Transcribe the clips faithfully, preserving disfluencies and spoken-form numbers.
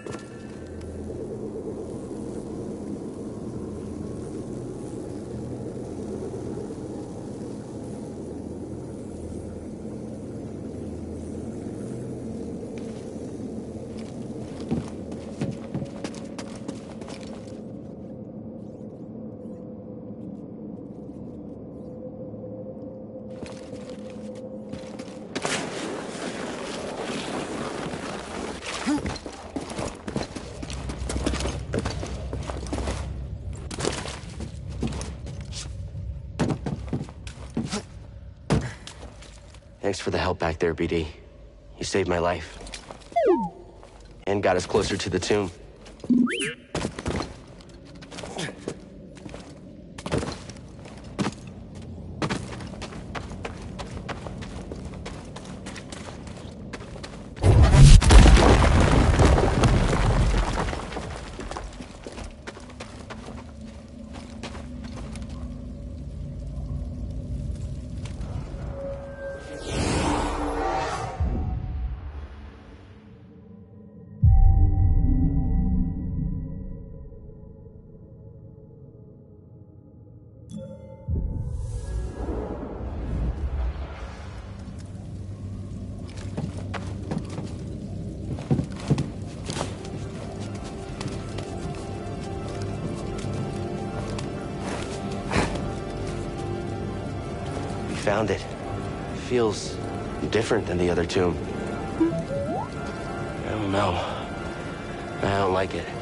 Thanks for the help back there, B D. You saved my life. And got us closer to the tomb. Found it. Feels different than the other tomb. I don't know. I don't like it.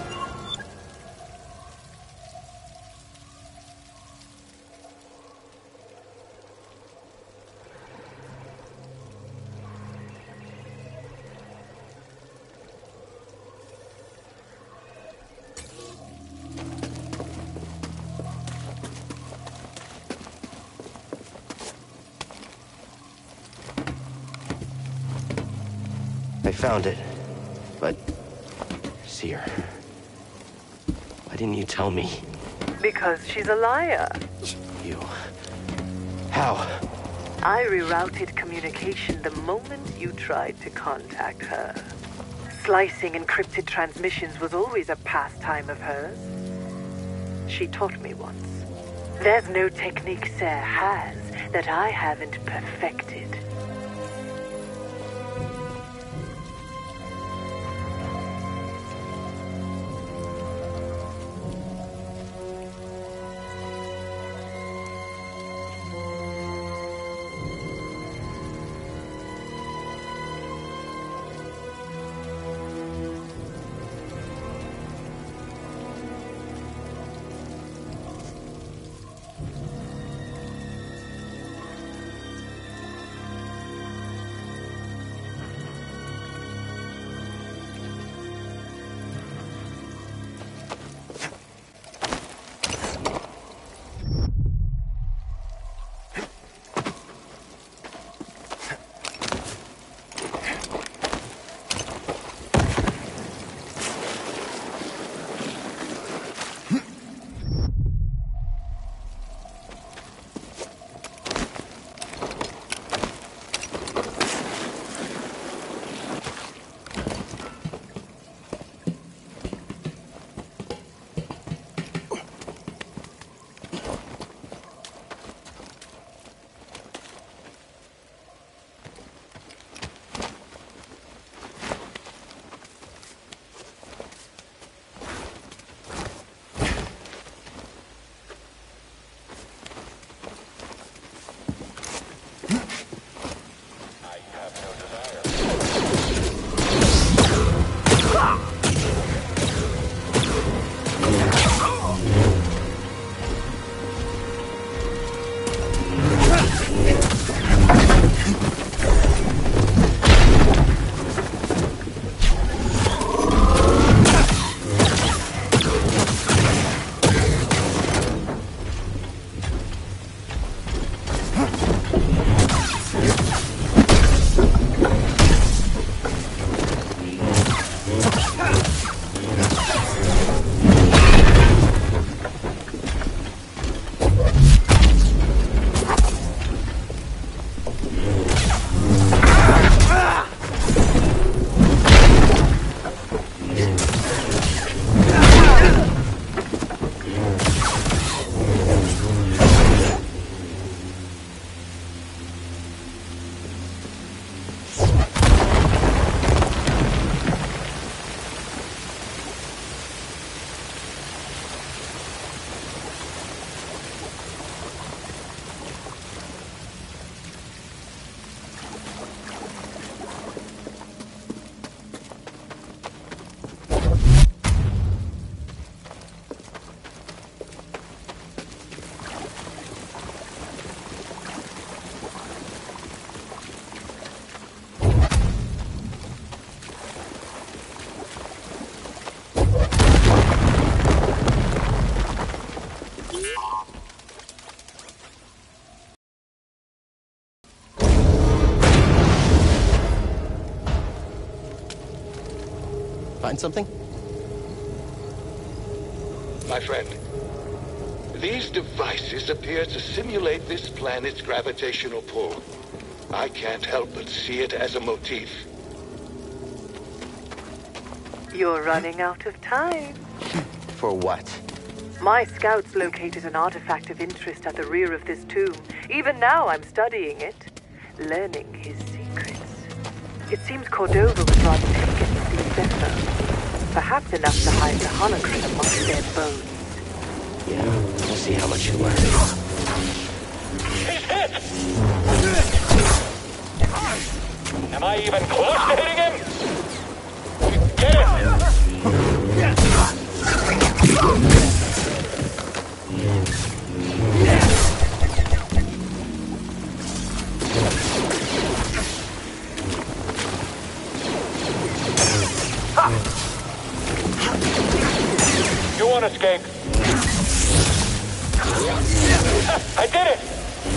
I found it, but... Cere... Why didn't you tell me? Because she's a liar. You... How? I rerouted communication the moment you tried to contact her. Slicing encrypted transmissions was always a pastime of hers. She taught me once. There's no technique Cere has that I haven't perfected. find something? My friend, these devices appear to simulate this planet's gravitational pull. I can't help but see it as a motif. You're running out of time. For what? My scouts located an artifact of interest at the rear of this tomb. Even now I'm studying it, learning his secrets. It seems Cordova was rather taken to see Zephyr. Perhaps enough to hide the holocron amongst their bones. Yeah, we'll see how much you learn. He's hit! Am I even close to hitting him? Get him! You won't escape. I did it!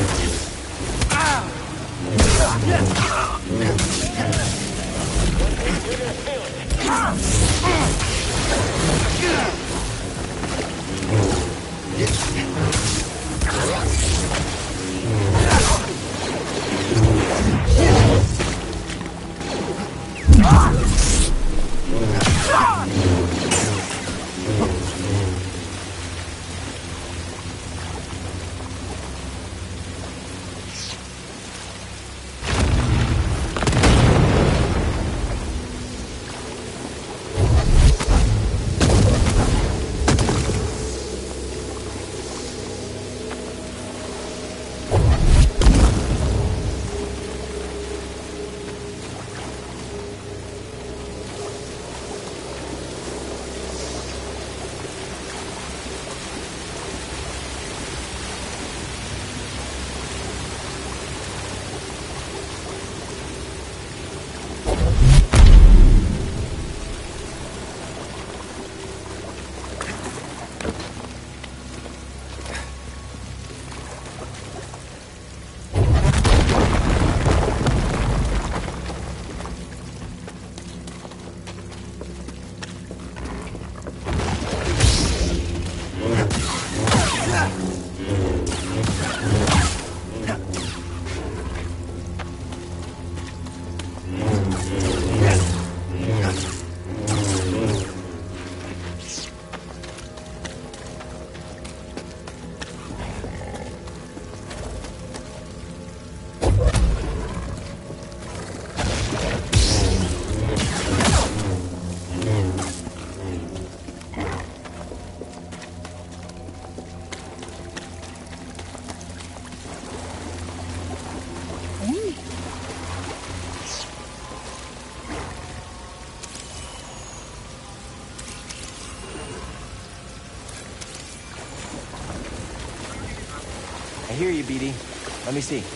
I hear you, B D. Let me see.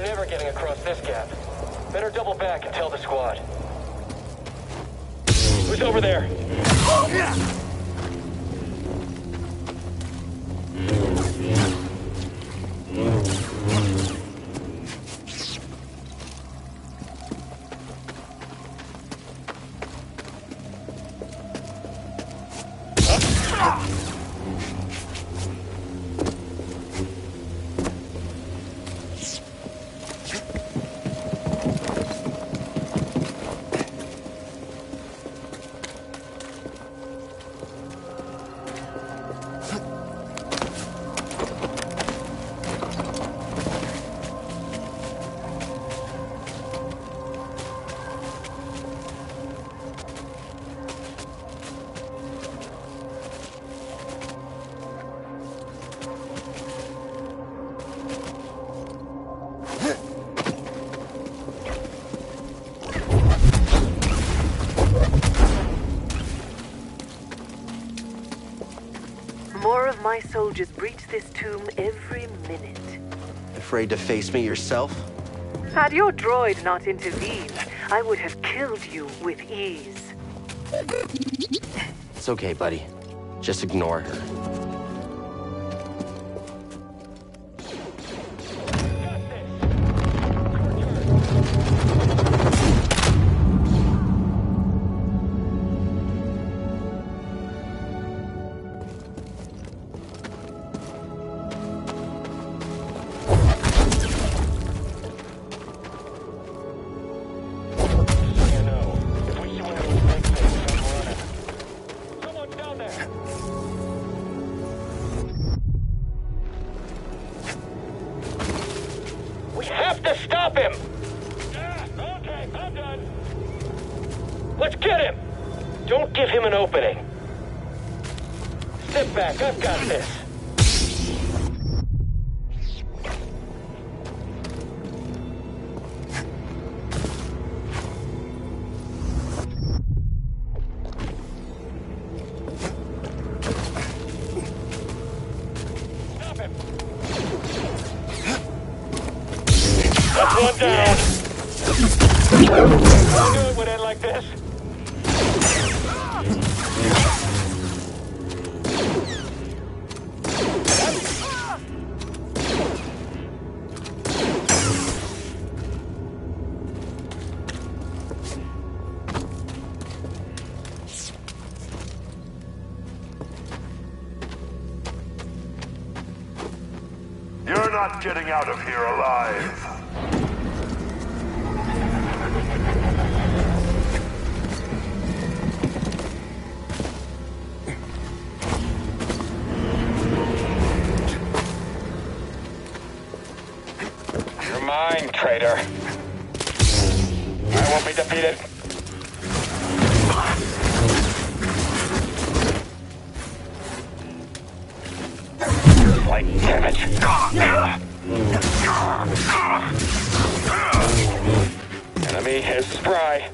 never getting across this gap. Better double back and tell the squad. Who's over there? More of my soldiers breach this tomb every minute. Afraid to face me yourself? Had your droid not intervened, I would have killed you with ease. It's okay, buddy. Just ignore her. Stop him! Yeah, okay, I'm done. Let's get him! Don't give him an opening. Step back, I've got this. Stop him! That's one down. I knew it would end like this. You're not getting out of here alive. You're mine, traitor. I won't be defeated. Like damage. Enemy is spry.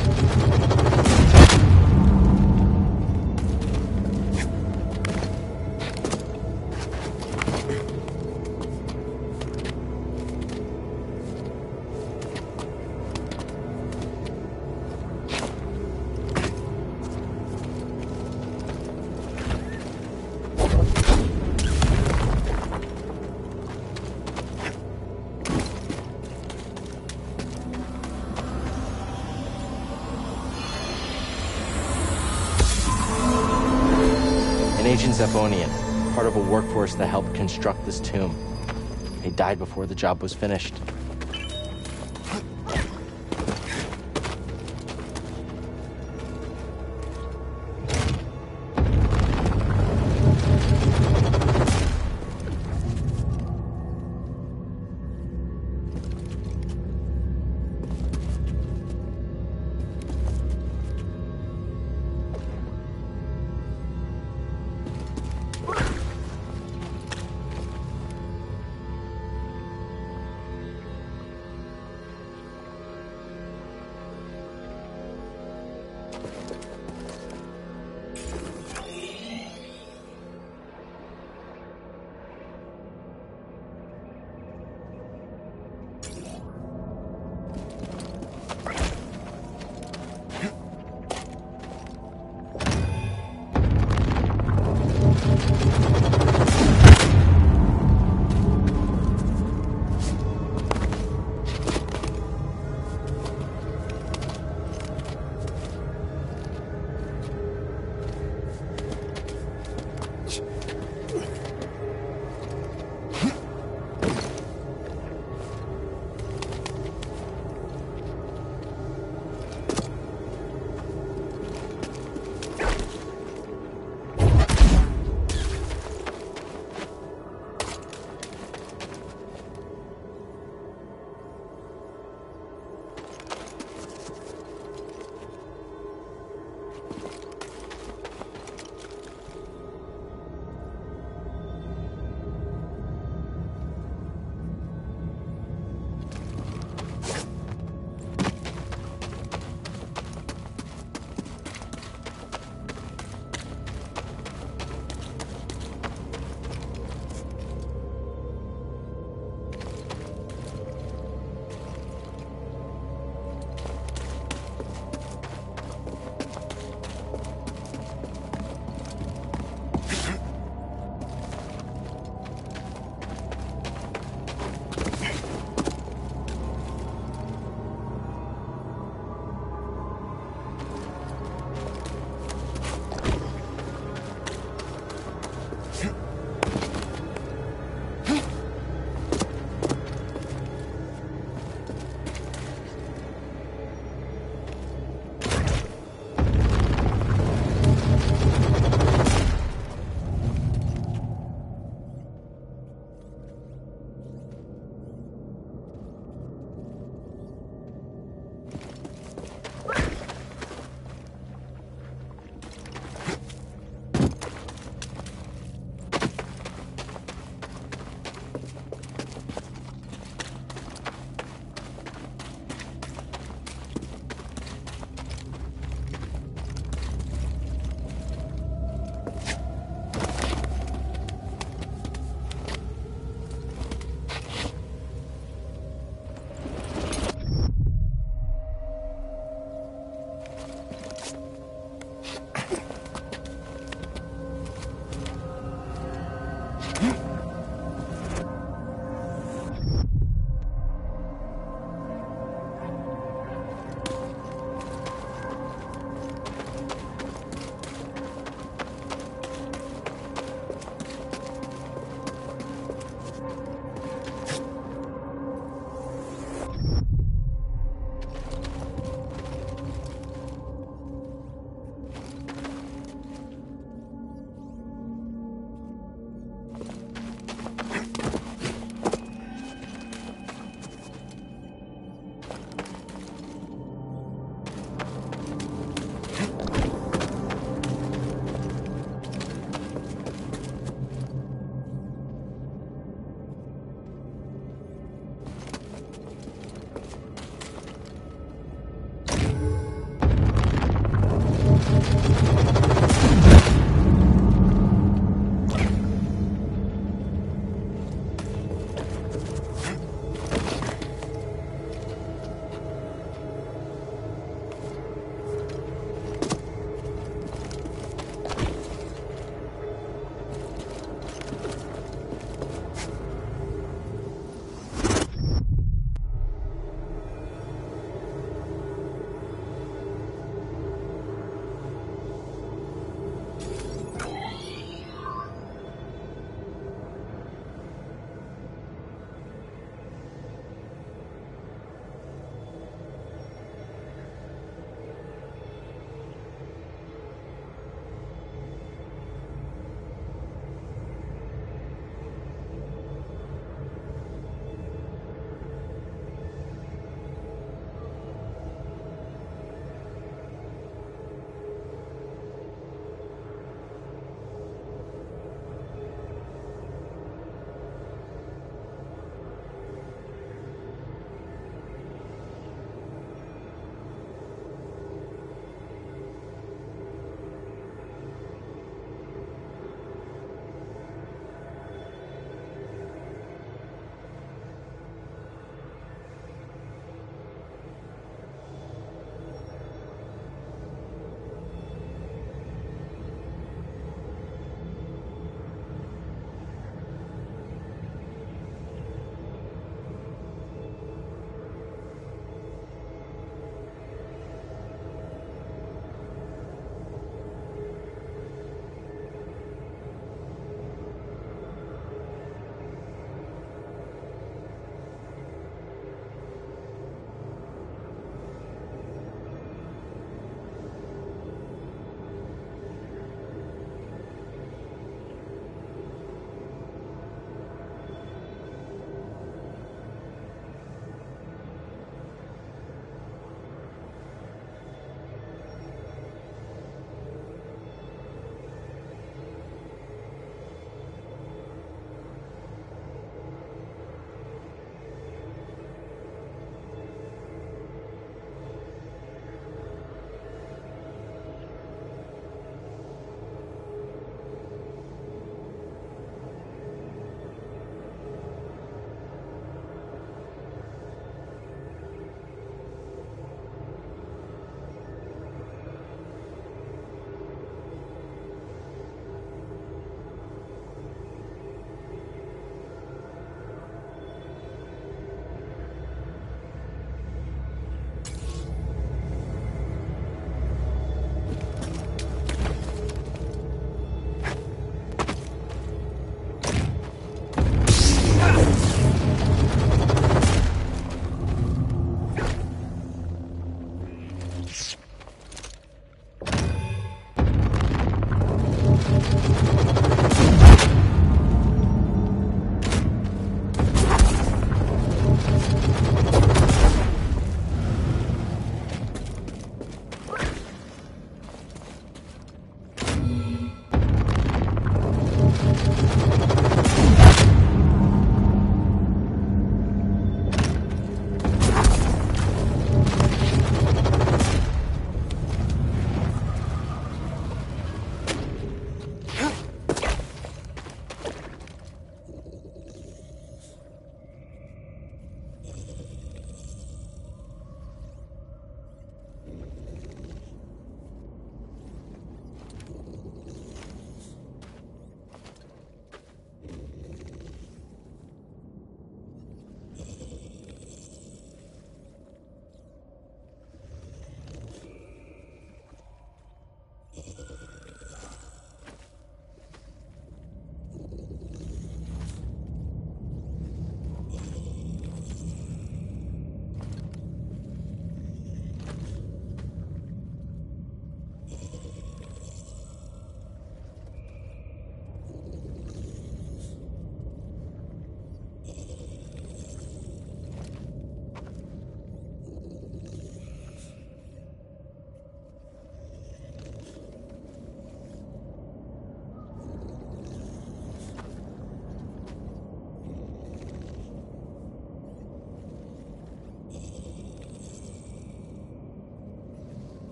Agent Zephonian, part of a workforce that helped construct this tomb. He died before the job was finished.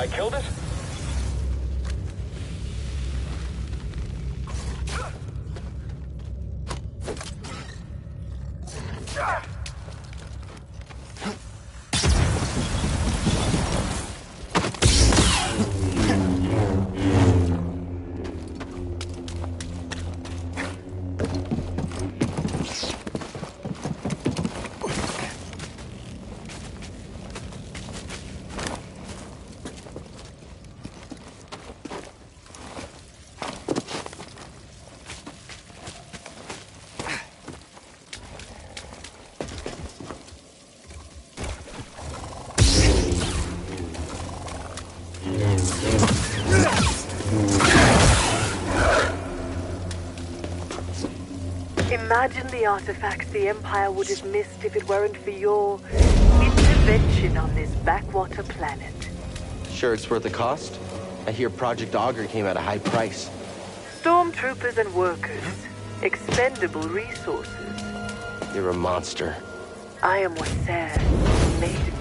I killed it? Imagine the artifacts the Empire would have missed if it weren't for your intervention on this backwater planet. Sure it's worth the cost? I hear Project Augur came at a high price. Stormtroopers and workers. Expendable resources. You're a monster. I am what Ser made me.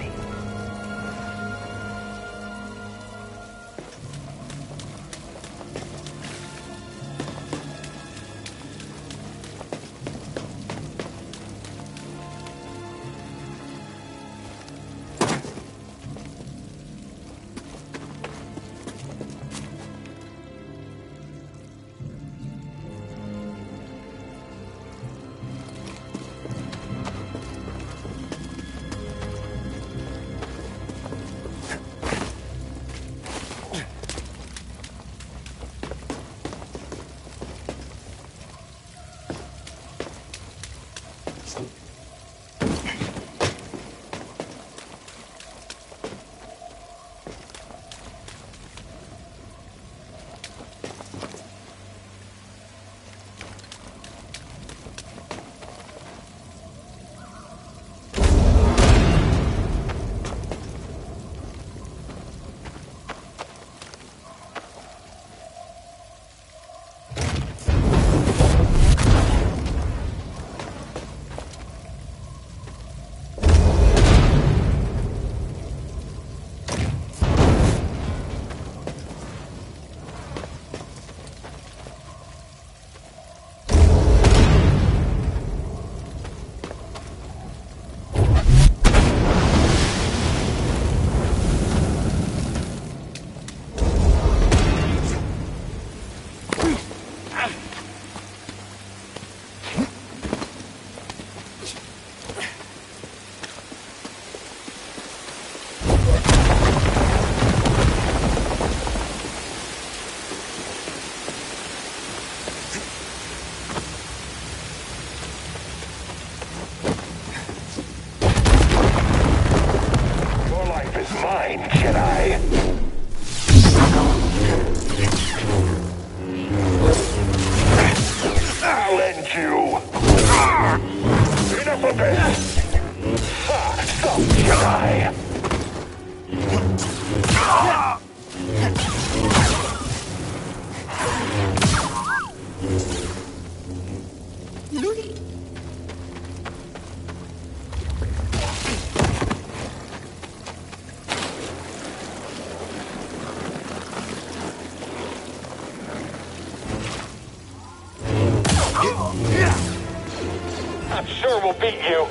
I'm sure we'll beat you.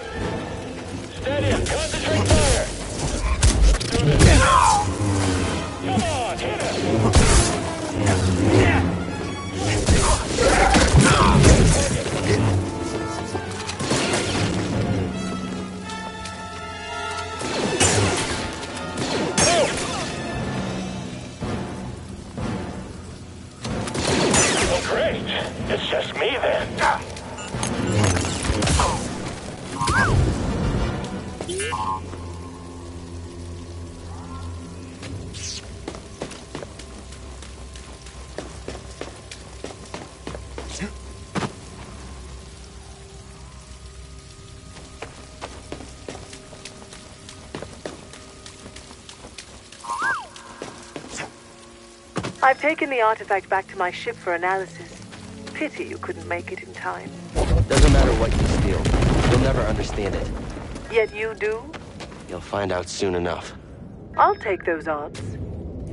Steady, concentrate fire. Let's do this. Come on, hit us. Well, great. It's just me then. I've taken the artifact back to my ship for analysis. Pity you couldn't make it in time. Doesn't matter what you steal. You'll never understand it. Yet you do? You'll find out soon enough. I'll take those odds.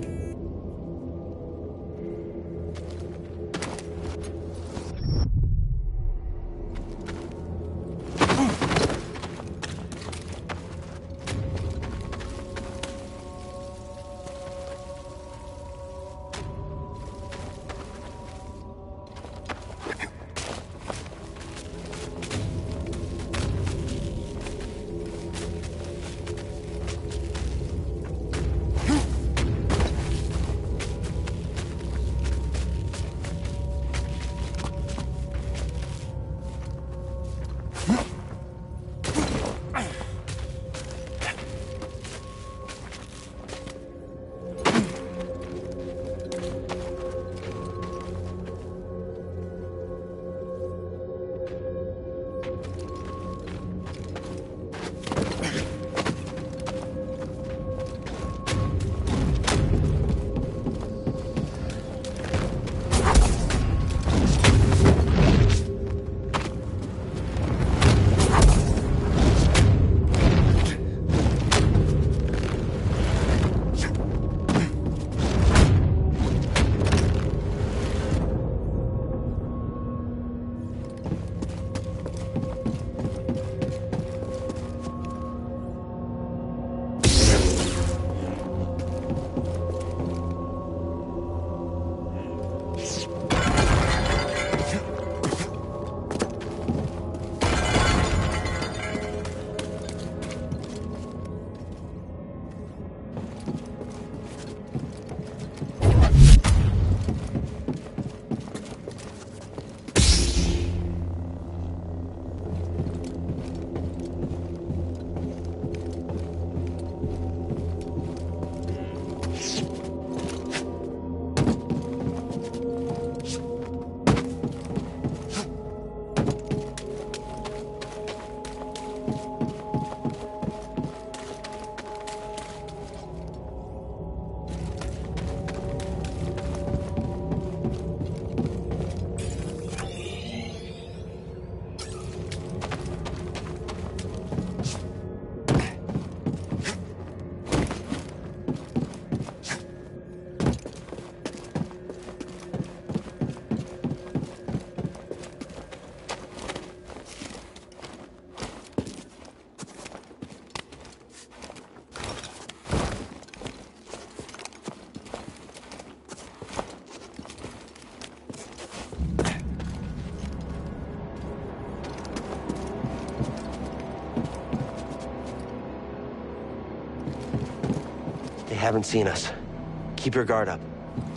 haven't seen us. Keep your guard up.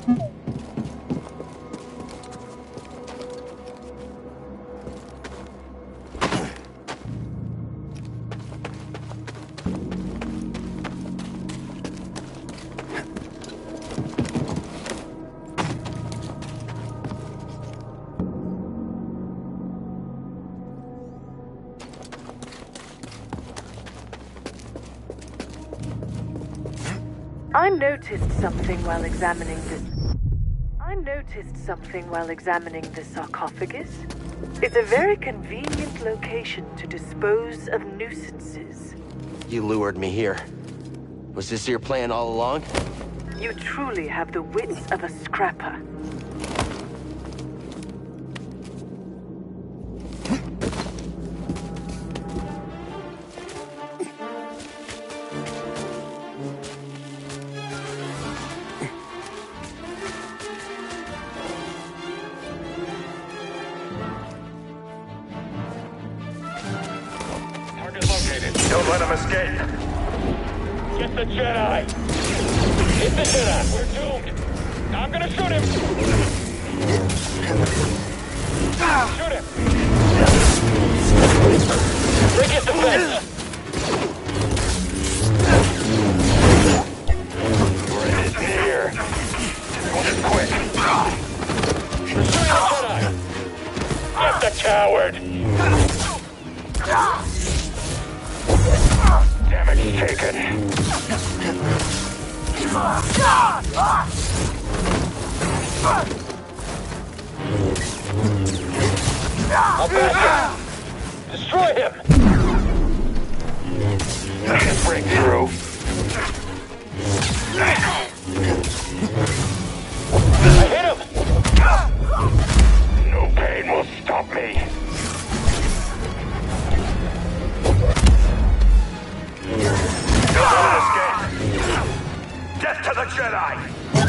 I noticed something while examining this. I noticed something while examining the sarcophagus. It's a very convenient location to dispose of nuisances. You lured me here. Was this your plan all along? You truly have the wits of a scrapper. Don't let him escape. Get the Jedi! Hit the Jedi! We're doomed! I'm gonna shoot him! Shoot him! Break his defense! We're in here. This one is quick. We're shooting the Jedi! Get the coward! Damage taken. I'll back him! Destroy him! Can't break through. I hit him! No pain will stop me. Don't let him escape. Get to the Jedi.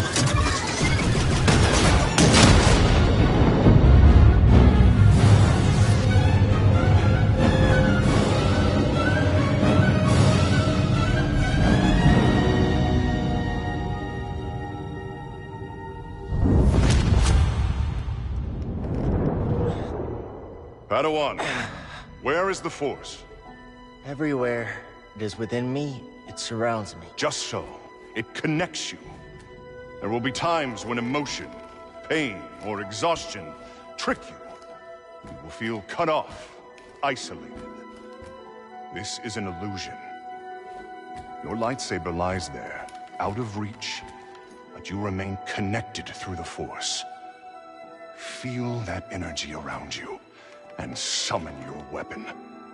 Padawan, where is the Force? Everywhere it is within me, it surrounds me. Just so. It connects you. There will be times when emotion, pain, or exhaustion trick you. You will feel cut off, isolated. This is an illusion. Your lightsaber lies there, out of reach, but you remain connected through the Force. Feel that energy around you, and summon your weapon.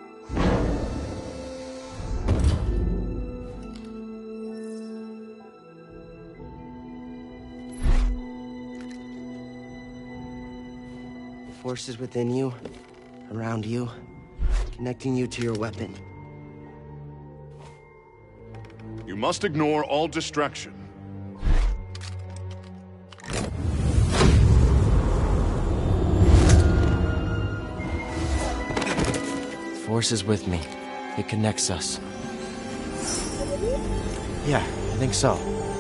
The Force is within you, around you, connecting you to your weapon. You must ignore all distraction. The Force is with me. It connects us. Yeah, I think so.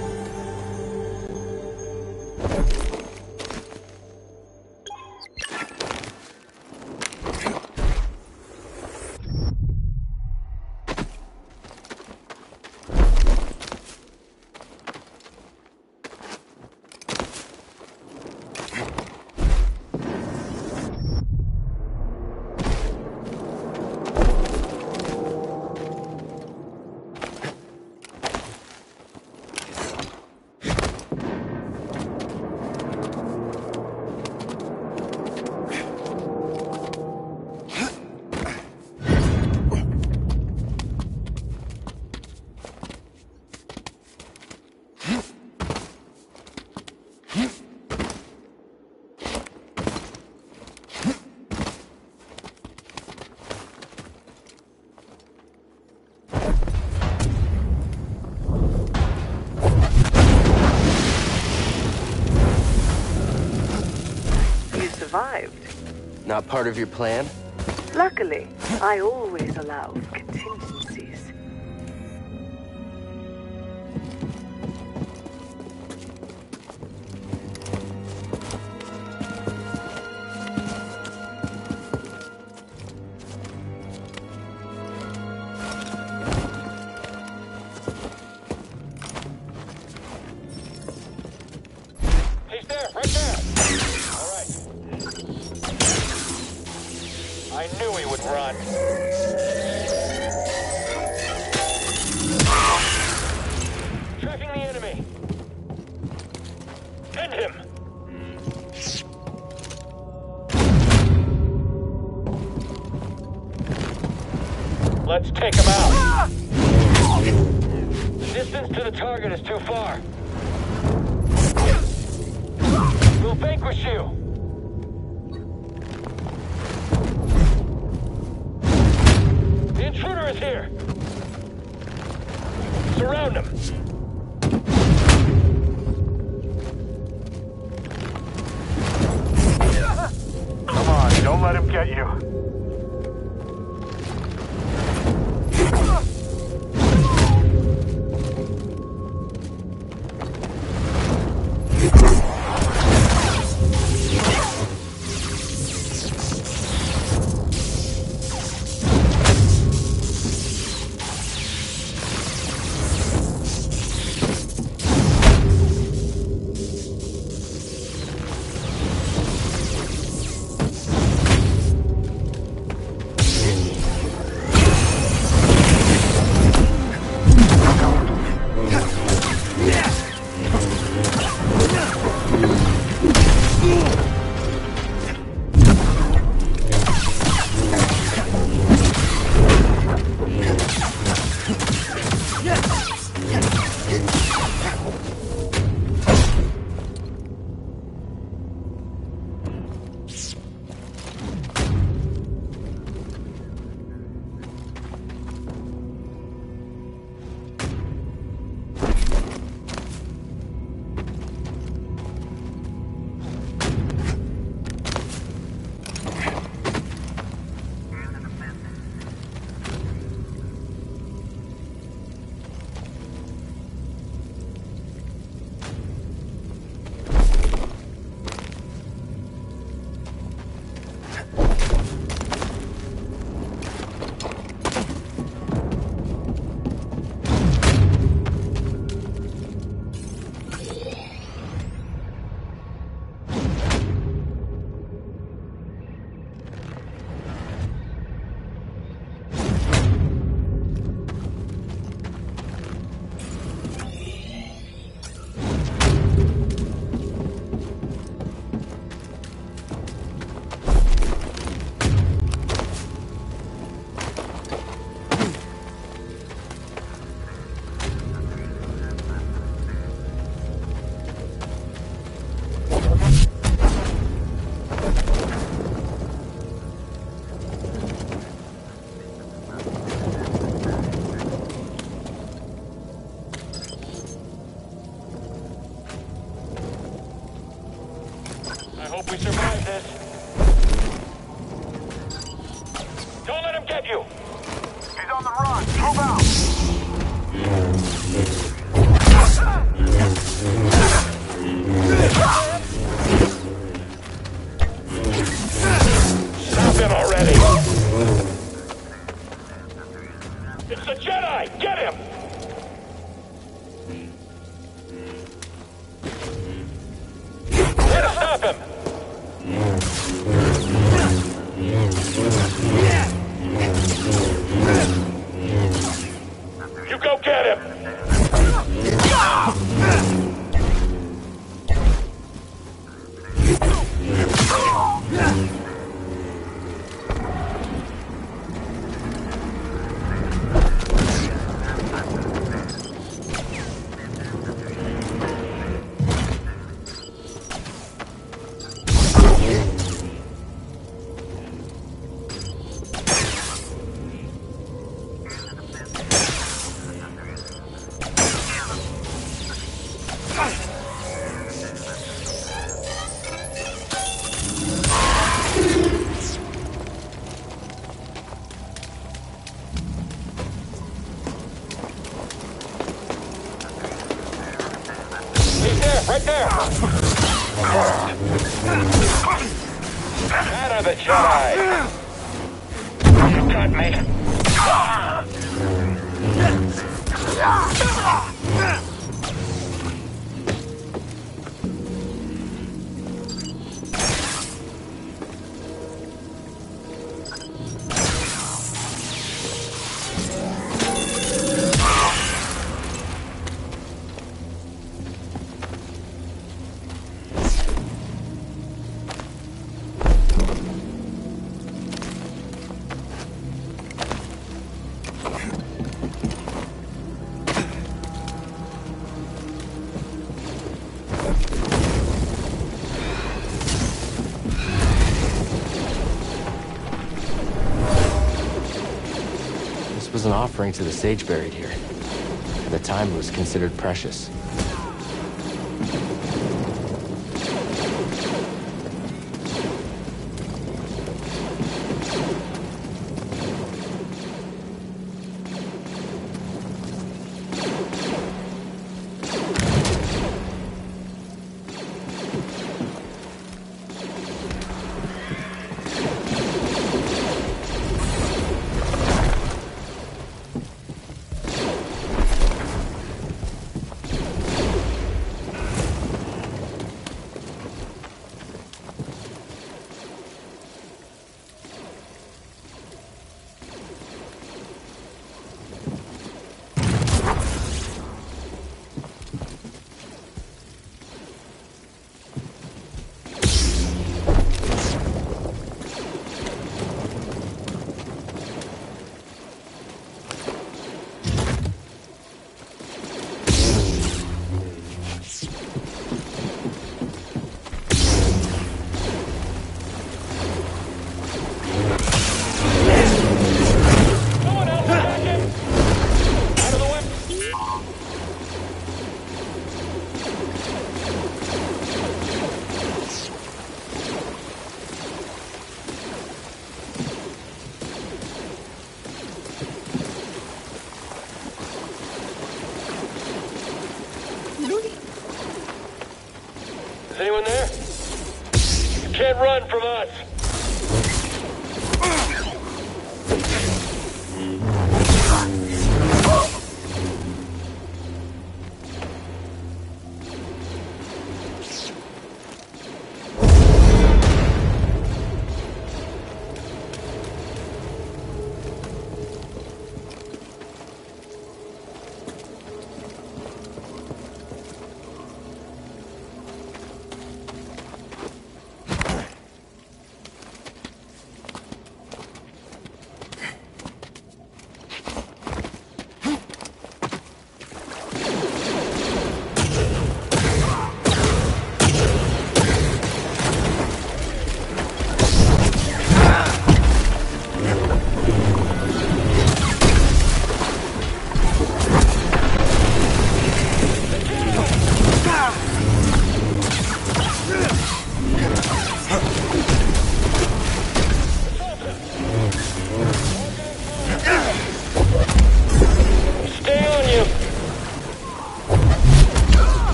Survived. Not part of your plan? Luckily, I always allow for contingencies. Let's take him out. The distance to the target is too far. We'll vanquish you. The intruder is here. Surround him. Come on, don't let him get you. I hope we survive this. Don't let him get you! He's on the run! Move out! Stop him already! It's the Jedi! Get him! Let's stop him! You go get him! Right there! Out of it, Jedi! You got me! This was an offering to the sage buried here. At the time, it was considered precious. Is anyone there? You can't run from us.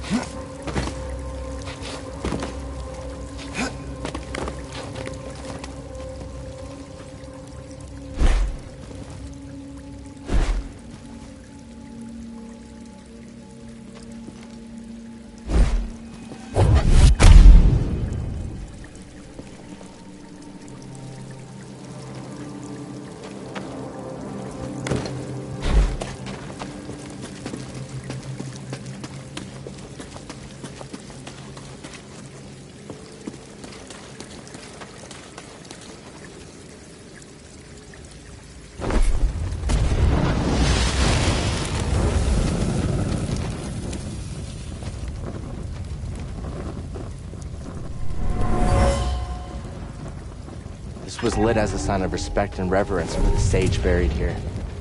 This was lit as a sign of respect and reverence for the sage buried here.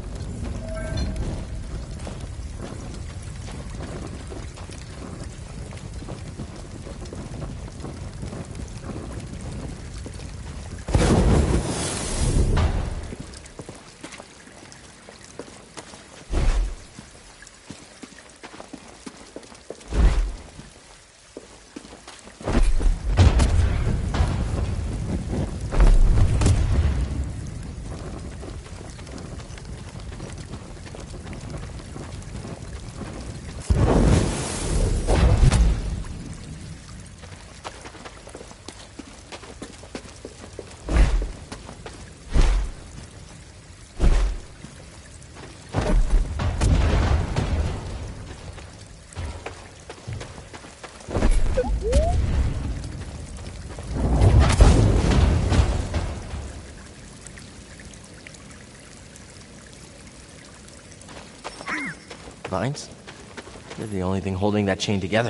Vines? They're the only thing holding that chain together.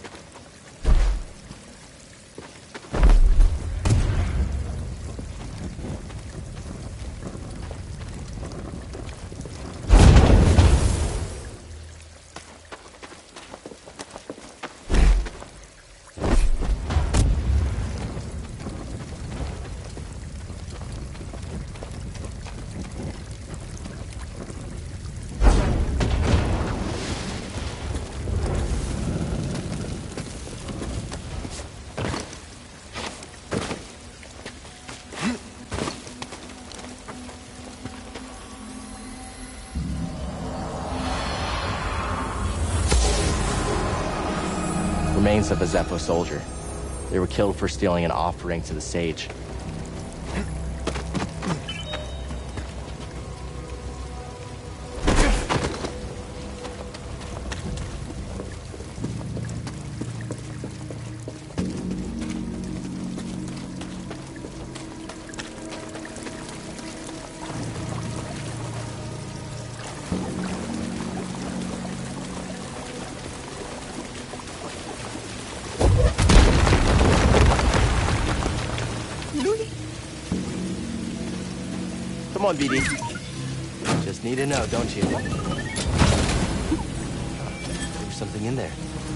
Remains of a Zepho soldier. They were killed for stealing an offering to the sage. Come on, B D. Just need to know, don't you? There's something in there.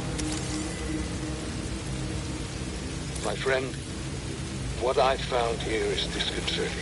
My friend, what I found here is disconcerting.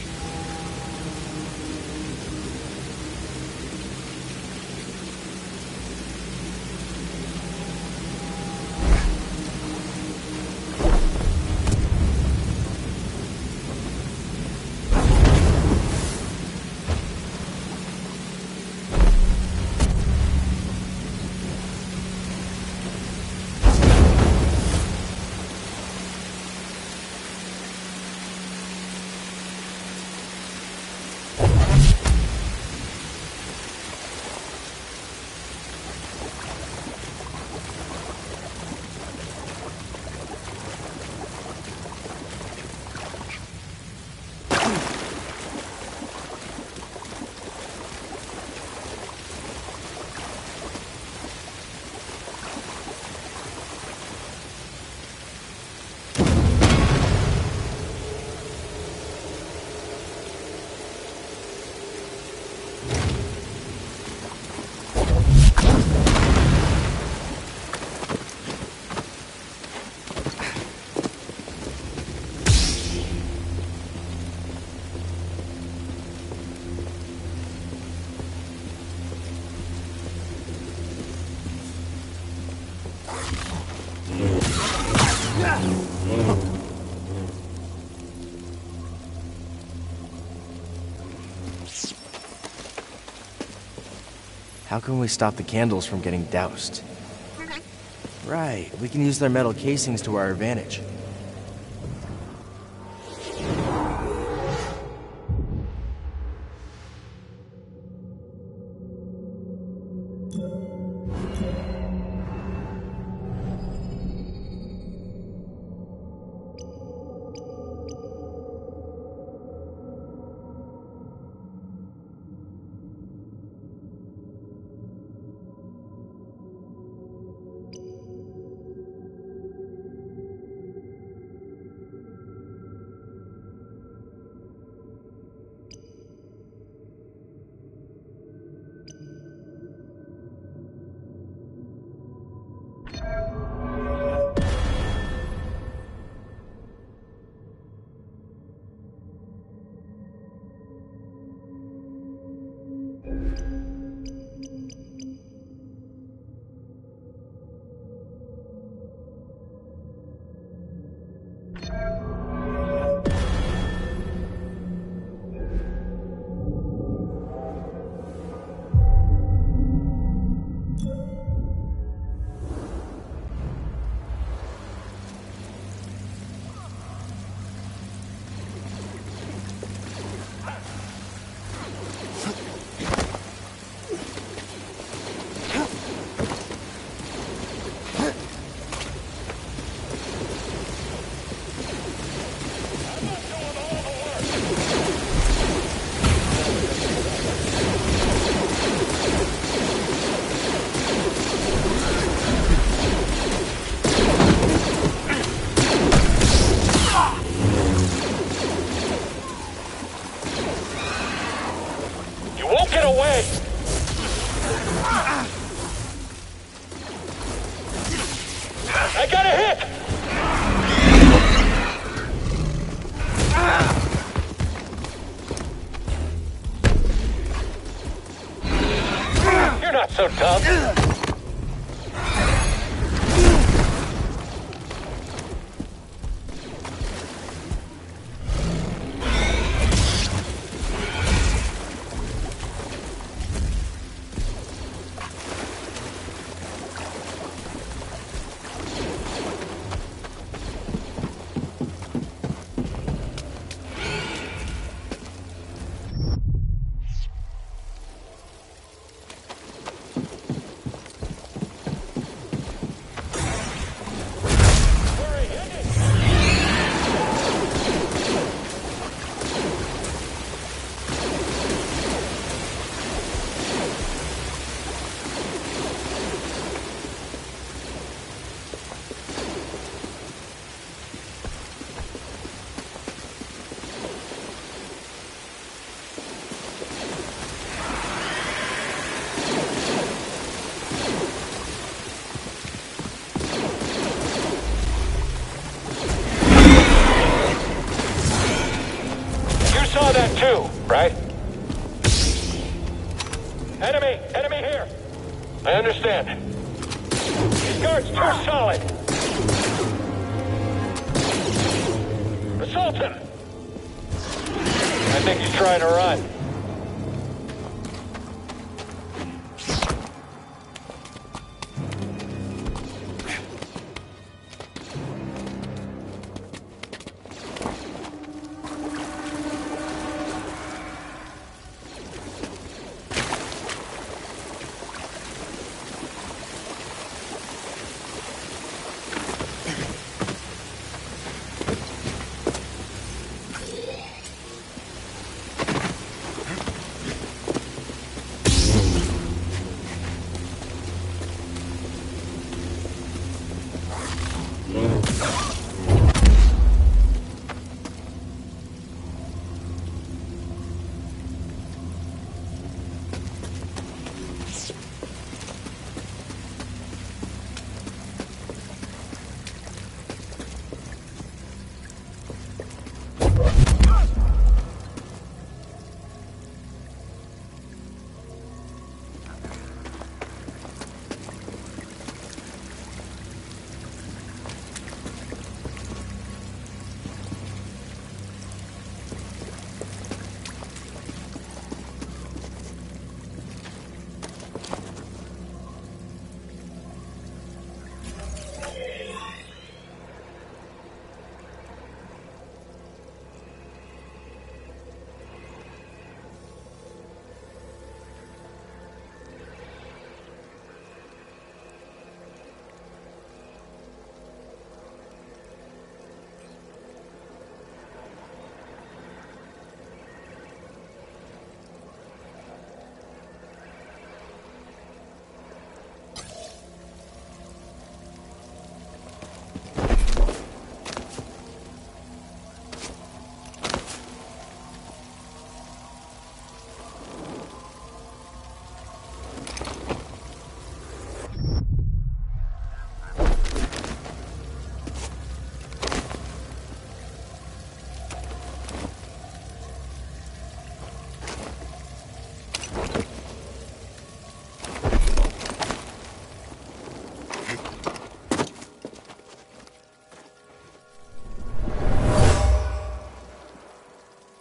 How can we stop the candles from getting doused? Right, we can use their metal casings to our advantage. I got a hit! You're not so tough. Too, right? Enemy! Enemy here! I understand. These guards too solid! Assault him! I think he's trying to run.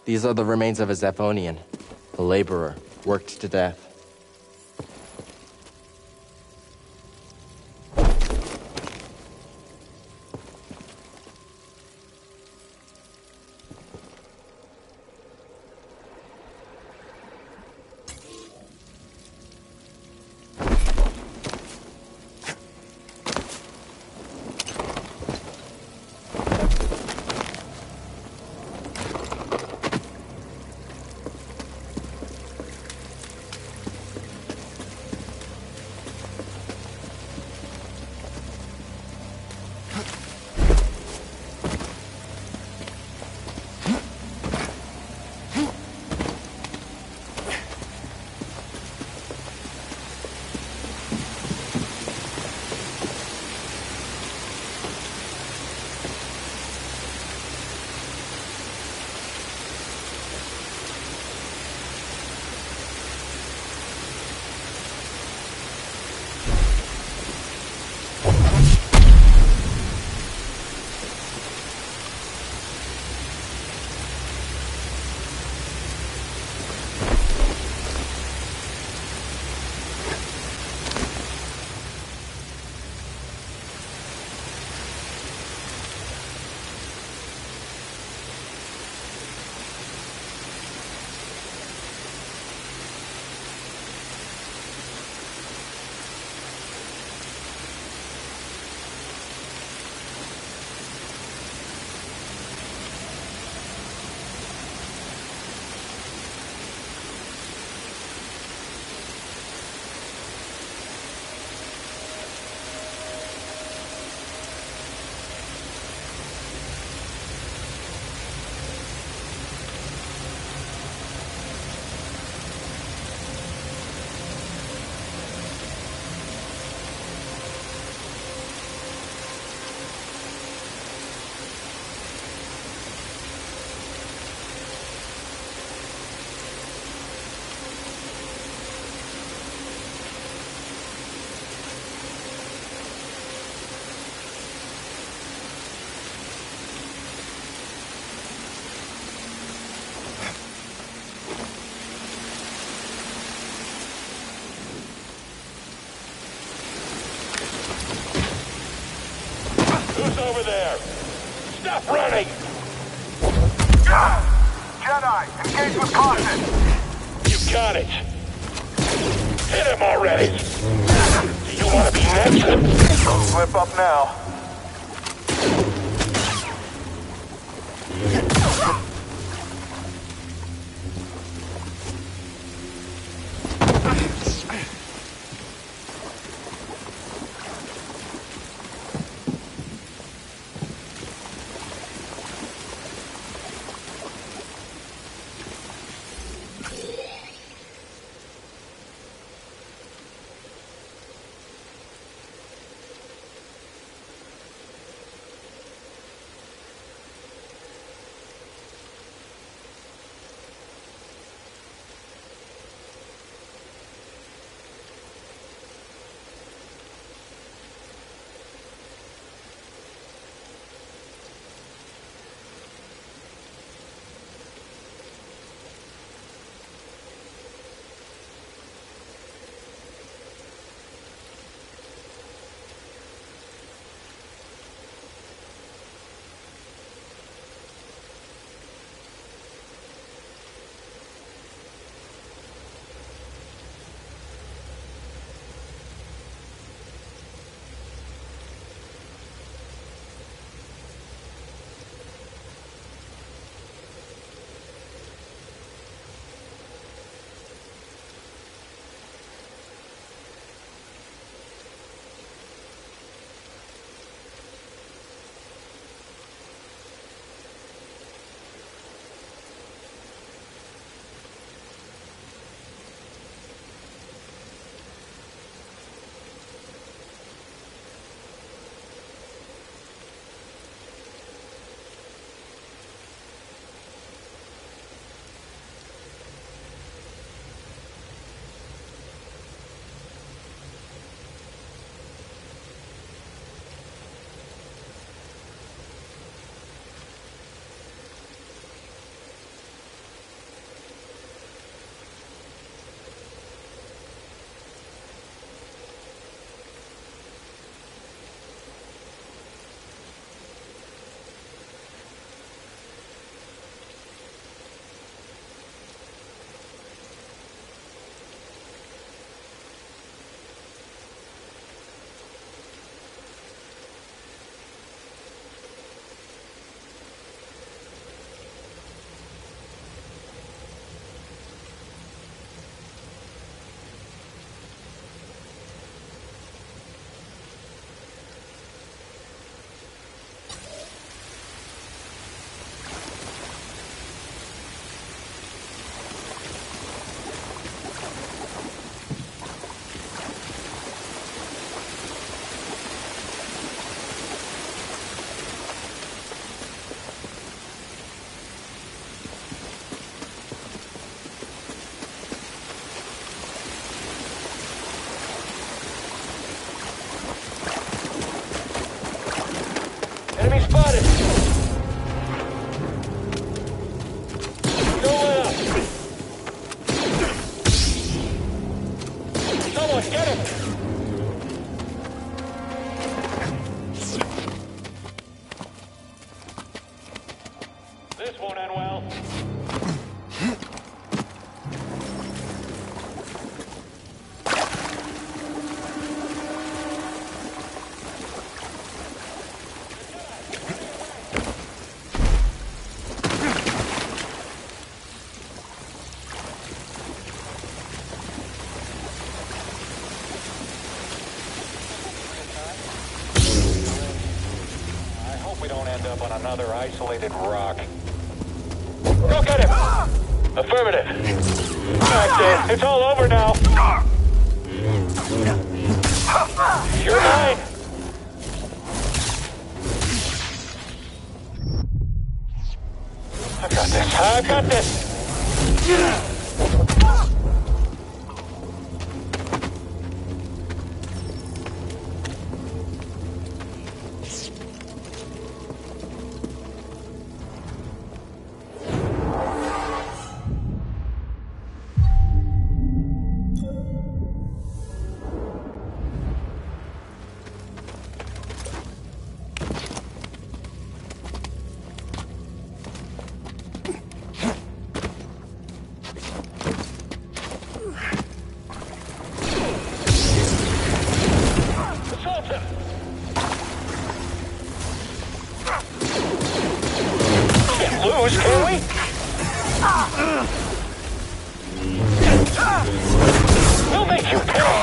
These are the remains of a Zephonian, a laborer, worked to death. Over there! Stop running! Jedi, engage with caution! You got it! Hit him already! Do you want to be next? Don't slip up now. Enemy spotted! Go up! Someone get him! This won't end well. We don't end up on another isolated rock. Go get him! Affirmative. That's it. It's all over now. You're mine. I got this. I got this. Lose, can we? We'll make you pay.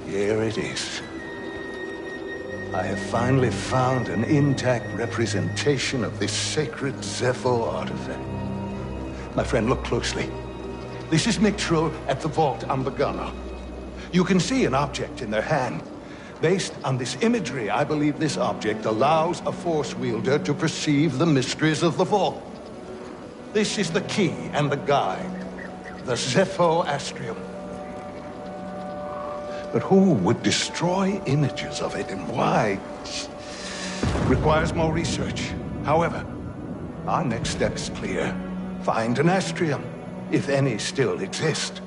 Here it is. I have finally found an intact representation of this sacred Zepho artifact. My friend, look closely. This is Mixtro at the Vault Ambagana. You can see an object in their hand. Based on this imagery, I believe this object allows a Force wielder to perceive the mysteries of the Vault. This is the key and the guide, the Zepho Astrium. But who would destroy images of it, and why? Requires more research. However, our next step is clear. Find an Astrium, if any still exist.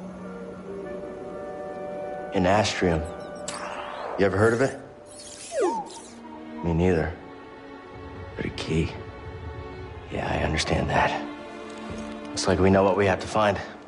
An Astrium. You ever heard of it? Me neither. But a key. Yeah, I understand that. Looks like we know what we have to find.